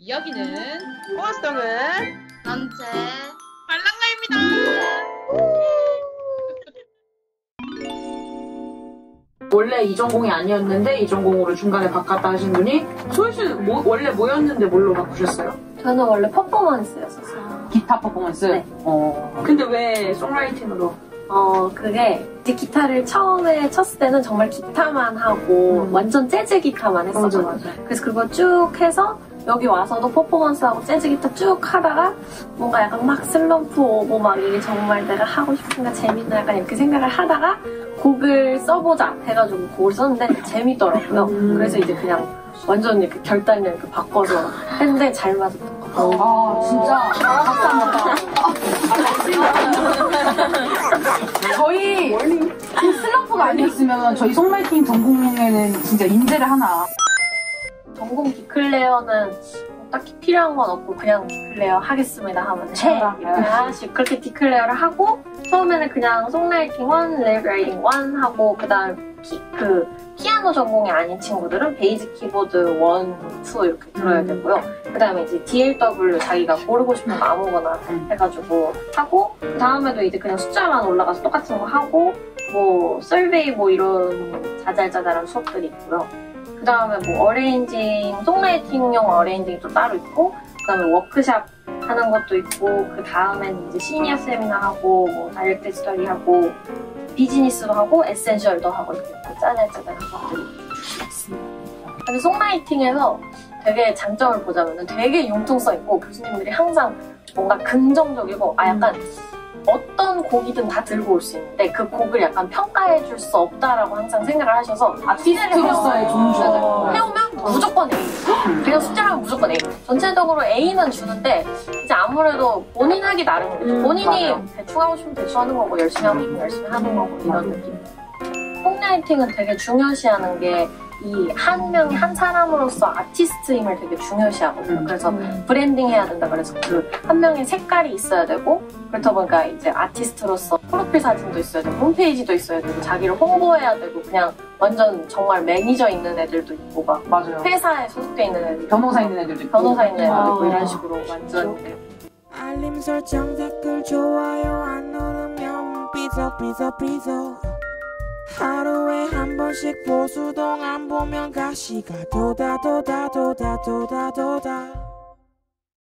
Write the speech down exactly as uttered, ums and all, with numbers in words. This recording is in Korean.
이야기는 호화성은 전체 말랑가입니다. 원래 이 전공이 아니었는데 이 전공으로 중간에 바꿨다 하신 분이 소희 씨는 뭐, 원래 뭐였는데 뭘로 바꾸셨어요? 저는 원래 퍼포먼스였었어요. 기타 퍼포먼스? 네. 어. 근데 왜 송라이팅으로? 어, 그게 이제 기타를 처음에 쳤을 때는 정말 기타만 하고 음. 완전 재즈 기타만 했었거든요. 맞아, 맞아. 그래서 그걸 쭉 해서 여기 와서도 퍼포먼스하고 재즈 기타 쭉 하다가 뭔가 약간 막 슬럼프 오고 막 이게 정말 내가 하고 싶은가 재밌나 약간 이렇게 생각을 하다가 곡을 써보자 해가지고 곡을 썼는데 재밌더라고요. 음. 그래서 이제 그냥 완전 이렇게 결단을 이렇게 바꿔서 했는데 잘 맞았던 것 같아요. 아, 진짜. 박수 한 번. 저희 그 슬럼프가 아니었으면 저희 송라이팅 전공에는 진짜 인재를 하나. 전공 디클레어는 딱히 필요한 건 없고 그냥 디클레어 하겠습니다 하면 채 이렇게 하나씩 그렇게 디클레어를 하고 처음에는 그냥 송라이팅 일, 레이블라이팅 일 하고 그 다음 키, 그 피아노 전공이 아닌 친구들은 베이스 키보드 일, 이 이렇게 들어야 되고요. 그 다음에 이제 디엘더블유 자기가 고르고 싶은 거 아무거나 해가지고 하고 그 다음에도 이제 그냥 숫자만 올라가서 똑같은 거 하고 뭐 설베이 뭐 이런 자잘자잘한 수업들이 있고요. 그 다음에 뭐 어레인징, 송라이팅용 어레인징이 또 따로 있고 그 다음에 워크샵 하는 것도 있고 그 다음에는 이제 시니어 세미나 하고 뭐 다이렉트 스터디 하고 비즈니스도 하고 에센셜도 하고 이렇게 짜잘짜잘한 것들이 있습니다. 근데 송라이팅에서 되게 장점을 보자면 되게 융통성 있고 교수님들이 항상 뭔가 긍정적이고 아 약간 어떤 곡이든 다 들고 올 수 있는데 그 곡을 약간 평가해 줄 수 없다라고 항상 생각을 하셔서 아티스트로서의 존중. 해오면 무조건 A 그냥 숫자하면 무조건 A 전체적으로 A는 주는데 이제 아무래도 본인 하기 나름이죠. 음, 본인이 맞아. 대충 하고 싶으면 대충 하는 거고 열심히 하고 싶으면 열심히 하는 거고 이런 느낌. 송라이팅은 되게 중요시하는 게 이 한 명이 한 사람으로서 아티스트임을 되게 중요시하거든요. 음. 그래서 브랜딩 해야 된다 그래서 그 한 명의 색깔이 있어야 되고 그렇다 보니까 이제 아티스트로서 프로필 사진도 있어야 되고 홈페이지도 있어야 되고 자기를 홍보해야 되고 그냥 완전 정말 매니저 있는 애들도 있고 막 맞아요. 회사에 소속돼 있는 애들 변호사 있는 애들도 있고. 변호사 있는 애들도 있고 아. 이런 식으로 완전 알림 설정 댓글 좋아요 안 누르면 삐져삐져삐져 하루에 한 번씩 보수동 안 보면 가시가 도다 도다 도다 도다 도다